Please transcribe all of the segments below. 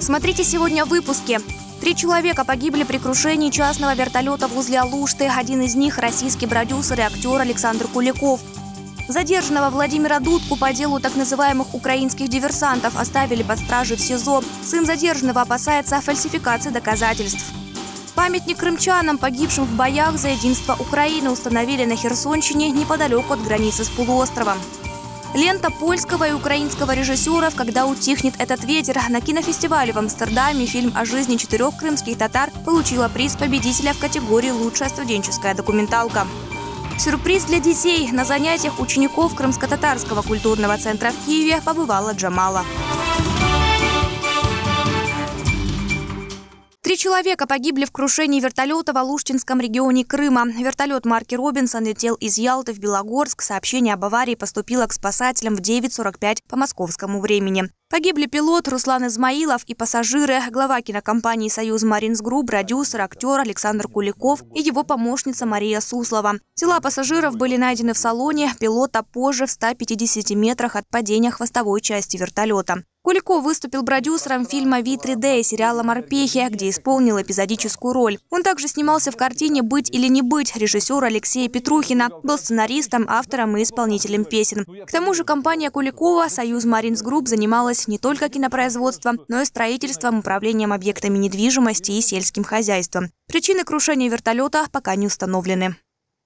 Смотрите сегодня в выпуске. 3 человека погибли при крушении частного вертолета возле Алушты. Один из них – российский продюсер и актер Александр Куликов. Задержанного Владимира Дудку по делу так называемых украинских диверсантов оставили под стражей в СИЗО. Сын задержанного опасается фальсификации доказательств. Памятник крымчанам, погибшим в боях за единство Украины, установили на Херсонщине неподалеку от границы с полуостровом. Лента польского и украинского режиссеров «Когда утихнет этот ветер». На кинофестивале в Амстердаме фильм о жизни 4 крымских татар получила приз победителя в категории «Лучшая студенческая документалка». Сюрприз для детей. На занятиях учеников Крымско-татарского культурного центра в Киеве побывала Джамала. 3 человека погибли в крушении вертолета в Алуштинском регионе Крыма. Вертолет марки «Робинсон» летел из Ялты в Белогорск. Сообщение об аварии поступило к спасателям в 9:45 по московскому времени. Погибли пилот Руслан Измаилов и пассажиры, глава кинокомпании «Союз Маринс Групп», продюсер, актер Александр Куликов и его помощница Мария Суслова. Тела пассажиров были найдены в салоне пилота позже в 150 метрах от падения хвостовой части вертолета. Куликов выступил продюсером фильма «Ви-3D» и сериала «Морпехи», где исполнил эпизодическую роль. Он также снимался в картине «Быть или не быть» режиссера Алексея Петрухина, был сценаристом, автором и исполнителем песен. К тому же компания Куликова «Союз Маринс Групп» занималась не только кинопроизводством, но и строительством, управлением объектами недвижимости и сельским хозяйством. Причины крушения вертолета пока не установлены.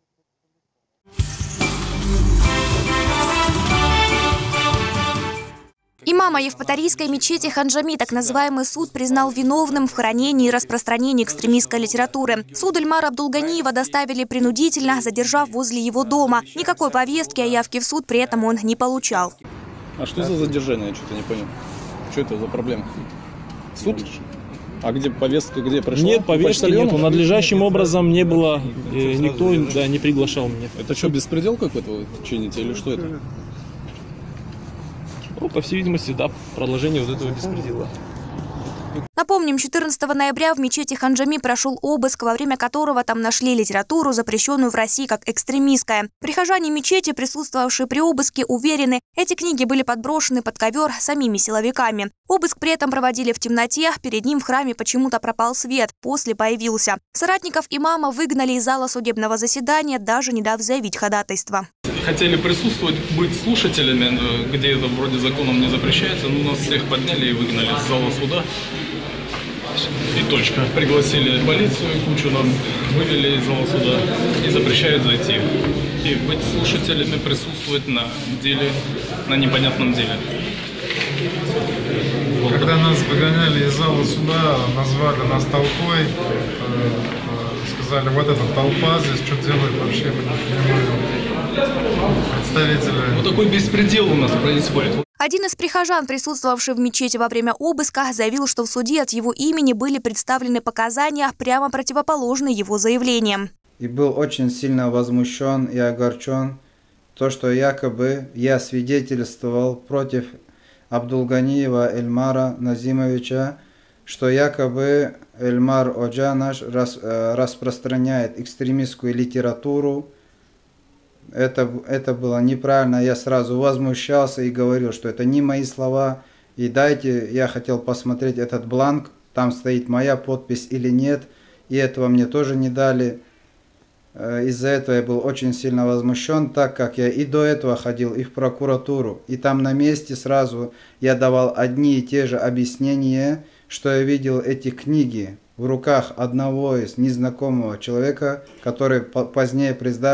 Имама Евпаторийской мечети Ханджами так называемый суд признал виновным в хранении и распространении экстремистской литературы. Суд Эльмара Абдулганиева доставили принудительно, задержав возле его дома. Никакой повестки о явке в суд при этом он не получал. А что за задержание? Я что-то не понял. Что это за проблема? Суд? А где повестка, где пришла? Нет, повестки нету. Надлежащим образом не было, никто не приглашал меня. Это что, беспредел какой-то вы чините или что это? Ну, по всей видимости, да, продолжение вот этого беспредела. Напомним, 14 ноября в мечети Ханджами прошел обыск, во время которого там нашли литературу, запрещенную в России как экстремистская. Прихожане мечети, присутствовавшие при обыске, уверены, эти книги были подброшены под ковер самими силовиками. Обыск при этом проводили в темноте, перед ним в храме почему-то пропал свет, после появился. Соратников имама выгнали из зала судебного заседания, даже не дав заявить ходатайство. Хотели присутствовать, быть слушателями, где это вроде законом не запрещается, но нас всех подняли и выгнали из зала суда. И точка. Пригласили полицию, кучу нам вывели из зала суда и запрещают зайти. И быть слушателями, присутствовать на деле, на непонятном деле. Когда нас выгоняли из зала суда, назвали нас толпой, сказали, вот эта толпа здесь что делает вообще, мы не понимаем. Представители. Вот такой беспредел у нас происходит. Один из прихожан, присутствовавший в мечети во время обыска, заявил, что в суде от его имени были представлены показания, прямо противоположные его заявлениям. И был очень сильно возмущен и огорчен, то, что якобы я свидетельствовал против Абдулганиева Эльмара Назимовича, что якобы Эльмар Оджа наш распространяет экстремистскую литературу. Это было неправильно, я сразу возмущался и говорил, что это не мои слова. И дайте, я хотел посмотреть этот бланк, там стоит моя подпись или нет, и этого мне тоже не дали. Из-за этого я был очень сильно возмущен, так как я и до этого ходил и в прокуратуру, и там на месте сразу я давал одни и те же объяснения, что я видел эти книги в руках одного из незнакомого человека, который позднее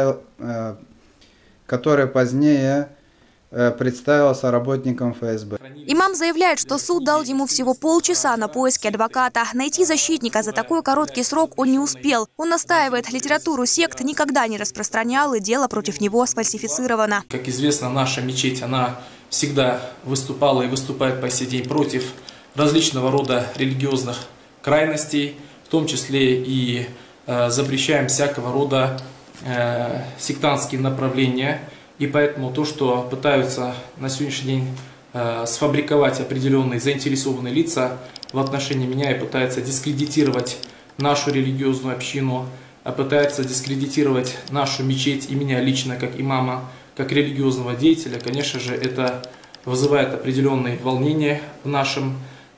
представился работником ФСБ. Имам заявляет, что суд дал ему всего полчаса на поиски адвоката. Найти защитника за такой короткий срок он не успел. Он настаивает, литературу сект никогда не распространял, и дело против него сфальсифицировано. Как известно, наша мечеть, она всегда выступала и выступает по сей день против различного рода религиозных крайностей, в том числе и запрещаем всякого рода сектантские направления. И поэтому то, что пытаются на сегодняшний день сфабриковать определенные заинтересованные лица в отношении меня и пытаются дискредитировать нашу религиозную общину, пытаются дискредитировать нашу мечеть и меня лично как имама, как религиозного деятеля, конечно же, это вызывает определенные волнения в нашем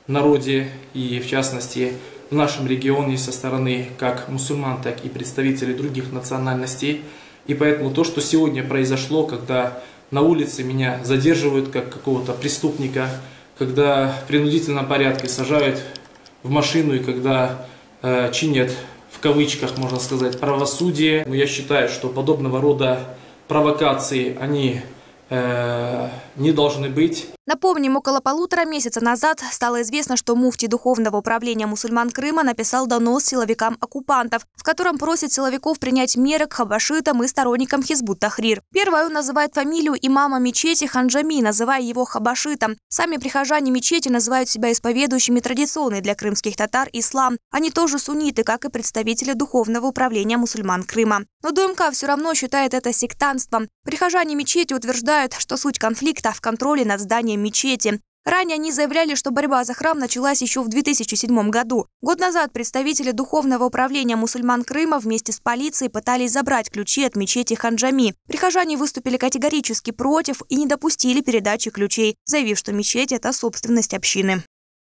народе и, в частности, в нашем регионе со стороны как мусульман, так и представителей других национальностей. И поэтому то, что сегодня произошло, когда на улице меня задерживают как какого-то преступника, когда в принудительном порядке сажают в машину и когда чинят, в кавычках, можно сказать, правосудие. Но я считаю, что подобного рода провокации, они не должны быть. Напомним, около 1,5 месяца назад стало известно, что муфти Духовного управления мусульман Крыма написал донос силовикам оккупантов, в котором просит силовиков принять меры к хабашитам и сторонникам Хизбут Тахрир. Первое, он называет фамилию имама мечети Ханджами, называя его хабашитом. Сами прихожане мечети называют себя исповедующими традиционный для крымских татар ислам. Они тоже сунниты, как и представители Духовного управления мусульман Крыма. Но ДУМК все равно считает это сектантством. Прихожане мечети утверждают, что суть конфликта в контроле над зданием мечети. Ранее они заявляли, что борьба за храм началась еще в 2007 году. Год назад представители Духовного управления мусульман Крыма вместе с полицией пытались забрать ключи от мечети Ханджами. Прихожане выступили категорически против и не допустили передачи ключей, заявив, что мечеть – это собственность общины.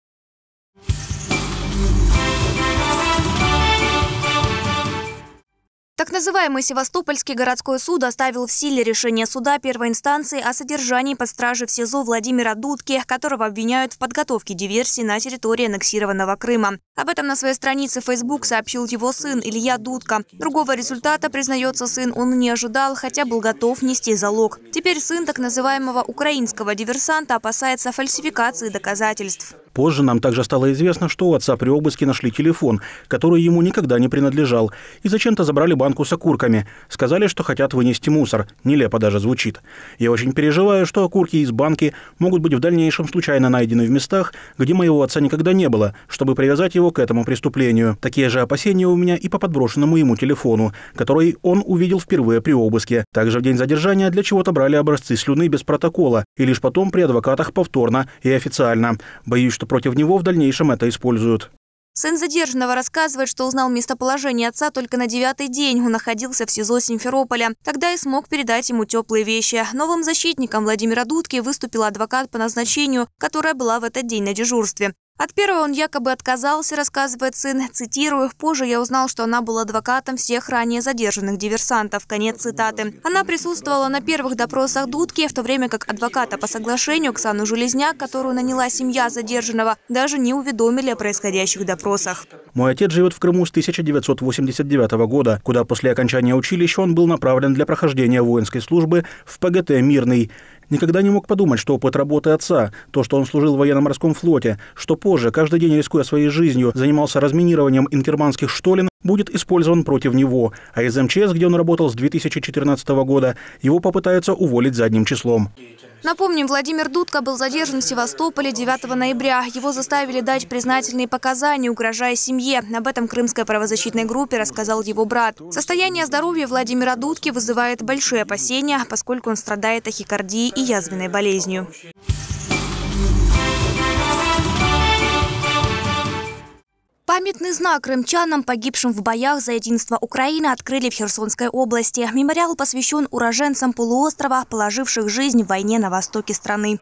Так называемый Севастопольский городской суд оставил в силе решение суда первой инстанции о содержании под стражей в СИЗО Владимира Дудки, которого обвиняют в подготовке диверсии на территории аннексированного Крыма. Об этом на своей странице в Facebook сообщил его сын Илья Дудка. Другого результата, признается сын, он не ожидал, хотя был готов нести залог. Теперь сын так называемого украинского диверсанта опасается фальсификации доказательств. Позже нам также стало известно, что у отца при обыске нашли телефон, который ему никогда не принадлежал, и зачем-то забрали банку с окурками. Сказали, что хотят вынести мусор. Нелепо даже звучит. Я очень переживаю, что окурки из банки могут быть в дальнейшем случайно найдены в местах, где моего отца никогда не было, чтобы привязать его к этому преступлению. Такие же опасения у меня и по подброшенному ему телефону, который он увидел впервые при обыске. Также в день задержания для чего-то брали образцы слюны без протокола, и лишь потом при адвокатах повторно и официально. Боюсь, что против него в дальнейшем это используют. Сын задержанного рассказывает, что узнал местоположение отца только на 9-й день. Он находился в СИЗО Симферополя. Тогда и смог передать ему теплые вещи. Новым защитником Владимира Дудки выступил адвокат по назначению, которая была в этот день на дежурстве. От первого он якобы отказался, рассказывает сын, цитирую, «Позже я узнал, что она была адвокатом всех ранее задержанных диверсантов». Конец цитаты. Она присутствовала на первых допросах Дудки, в то время как адвоката по соглашению Оксану Железняк, которую наняла семья задержанного, даже не уведомили о происходящих допросах. Мой отец живет в Крыму с 1989 года, куда после окончания училища он был направлен для прохождения воинской службы в ПГТ «Мирный». Никогда не мог подумать, что опыт работы отца, то, что он служил в военно-морском флоте, что позже, каждый день рискуя своей жизнью, занимался разминированием инкерманских штолен, будет использован против него. А из МЧС, где он работал с 2014 года, его попытаются уволить задним числом. Напомним, Владимир Дудка был задержан в Севастополе 9 ноября. Его заставили дать признательные показания, угрожая семье. Об этом крымской правозащитной группе рассказал его брат. Состояние здоровья Владимира Дудки вызывает большие опасения, поскольку он страдает тахикардией и язвенной болезнью. Памятный знак крымчанам, погибшим в боях за единство Украины, открыли в Херсонской области. Мемориал посвящен уроженцам полуострова, положивших жизнь в войне на востоке страны.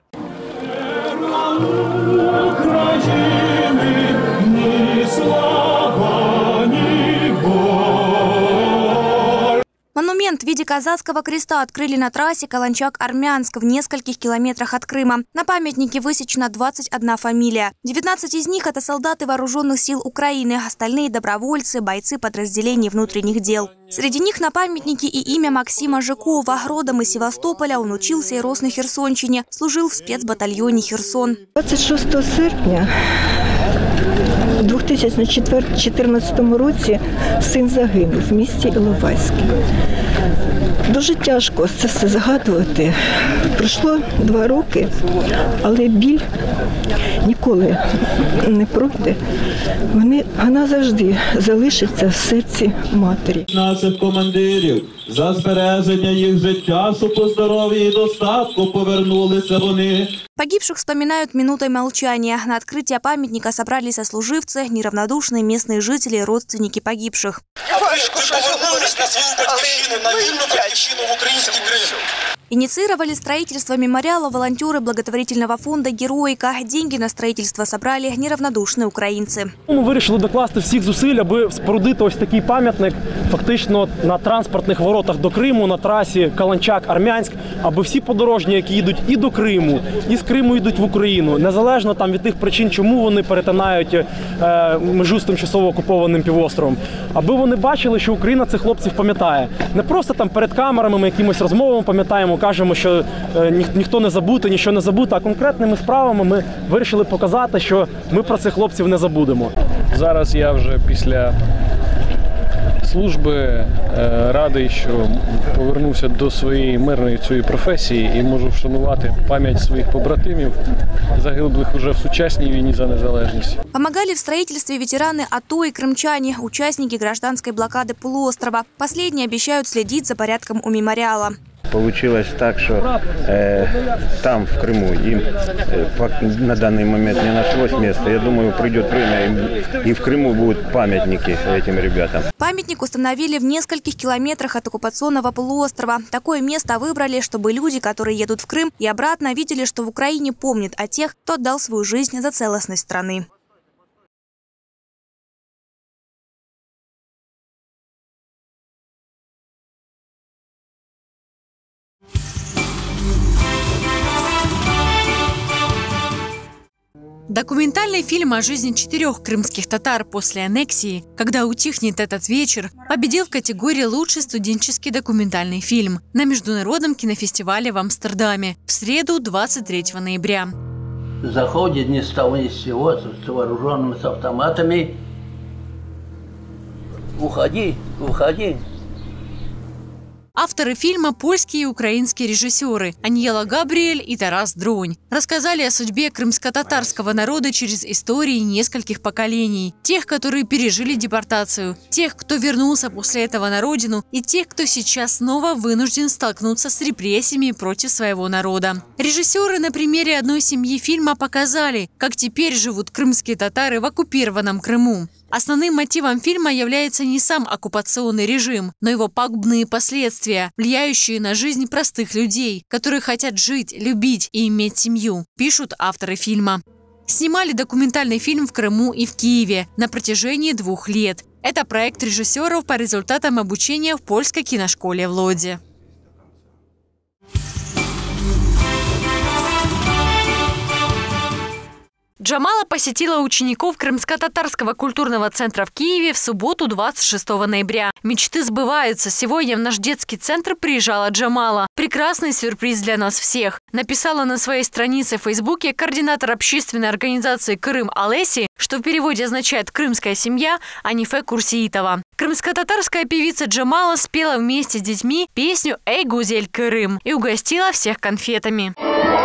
Монумент в виде казацкого креста открыли на трассе Каланчак-Армянск в нескольких километрах от Крыма. На памятнике высечена 21 фамилия. 19 из них – это солдаты вооруженных сил Украины, остальные – добровольцы, бойцы подразделений внутренних дел. Среди них на памятнике и имя Максима Жукова. Родом из Севастополя, он учился и рос на Херсонщине, служил в спецбатальоне «Херсон». 26 серпня у 2014 році син загинув в місті Іловайське. Дуже тяжко це все згадувати. Пройшло 2 роки, але біль ніколи не пройде. Вона завжди залишиться в серці матері. Наших командирів за збереження їх життя, щоб по здоров'ї і достатку повернулися вони. Погибших вспоминают минутой молчания. На открытие памятника собрались сослуживцы, неравнодушные местные жители и родственники погибших. Важко повернулись на свою батьківщину, на вільну батьківщину в український Крим. Инициировали строительство мемориала волонтеры благотворительного фонда «Героїка». Деньги на строительство собрали неравнодушные украинцы. Ми вирішили докласти всіх зусиль, аби спорудити ось такий пам'ятник фактично на транспортних воротах до Криму, на трасі Каланчак-Армянськ, аби всі подорожні, які їдуть і до Криму, і з Криму йдуть в Україну, незалежно там від тих причин, чому вони перетинають межу з тимчасово окупованим півостровом, аби вони бачили, що Україна цих хлопців пам'ятає. Не просто там перед камерами ми якимось розмовами пам'ятаємо, кажемо, що ніхто не забути, нічого не забути, а конкретними справами ми вирішили показати, що ми про цих хлопців не забудемо. Зараз я вже після служби радий, що повернувся до своєї мирної цієї професії і можу вшанувати пам'ять своїх побратимів, загиблих уже в сучасній війні за незалежність. Помогали в строительстве ветераны АТО и крымчане, участники гражданской блокады полуострова. Последние обещают следить за порядком у мемориала. Получилось так, что там, в Крыму, им на данный момент не нашлось места. Я думаю, придет время, и в Крыму будут памятники этим ребятам. Памятник установили в нескольких километрах от оккупационного полуострова. Такое место выбрали, чтобы люди, которые едут в Крым и обратно, видели, что в Украине помнят о тех, кто отдал свою жизнь за целостность страны. Документальный фильм о жизни 4 крымских татар после аннексии «Когда утихнет этот вечер» победил в категории «Лучший студенческий документальный фильм» на Международном кинофестивале в Амстердаме в среду 23 ноября. Заходит ни с того ни с сего, с вооруженными, с автоматами. Уходи, уходи. Авторы фильма – польские и украинские режиссеры Аниела Габриэль и Тарас Дронь. Рассказали о судьбе крымско-татарского народа через истории нескольких поколений. Тех, которые пережили депортацию, тех, кто вернулся после этого на родину, и тех, кто сейчас снова вынужден столкнуться с репрессиями против своего народа. Режиссеры на примере одной семьи фильма показали, как теперь живут крымские татары в оккупированном Крыму. Основным мотивом фильма является не сам оккупационный режим, но его пагубные последствия, влияющие на жизнь простых людей, которые хотят жить, любить и иметь семью, пишут авторы фильма. Снимали документальный фильм в Крыму и в Киеве на протяжении 2 лет. Это проект режиссеров по результатам обучения в польской киношколе в Лодзе. Джамала посетила учеников Крымско-татарского культурного центра в Киеве в субботу 26 ноября. Мечты сбываются. Сегодня в наш детский центр приезжала Джамала. Прекрасный сюрприз для нас всех. Написала на своей странице в Фейсбуке координатор общественной организации «Крым Олеси», что в переводе означает «крымская семья», Анифе Курсиитова. Крымско-татарская певица Джамала спела вместе с детьми песню «Эй, Гузель Крым» и угостила всех конфетами.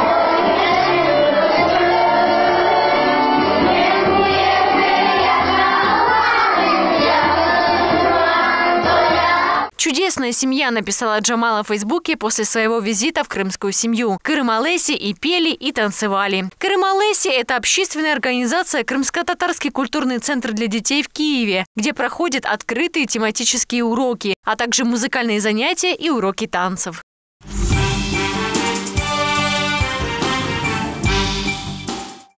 «Чудесная семья», написала Джамала в Фейсбуке после своего визита в крымскую семью. Крым Олеси и пели, и танцевали. Крым Олеси – это общественная организация Крымско-татарский культурный центр для детей в Киеве, где проходят открытые тематические уроки, а также музыкальные занятия и уроки танцев.